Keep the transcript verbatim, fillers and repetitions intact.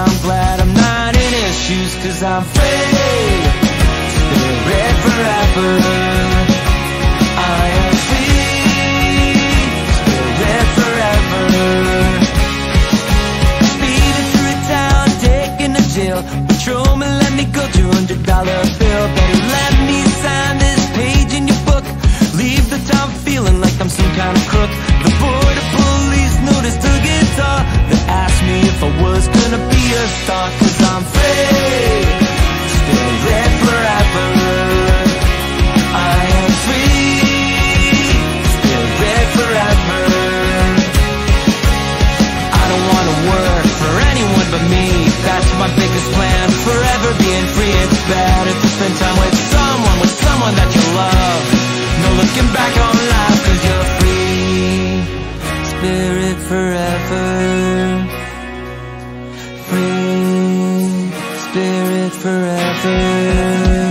I'm glad I'm not in his shoes, 'cause I'm free, spirit forever. I am free, spirit forever. Speeding through town, taking a jail. Patrolman let me go, two hundred dollar bill. Better let me sign this page in your book. Leave the town feeling like I'm some kind of crook. The border police noticed the guitar. They asked me if I was gonna be a star, 'cause I'm free, spirit forever. I am free, spirit forever. I don't wanna work for anyone but me. That's my biggest plan, forever being free. It's better to spend time with someone, with someone that you love. No looking back on life, 'cause you're free, spirit forever. Free, spirit forever.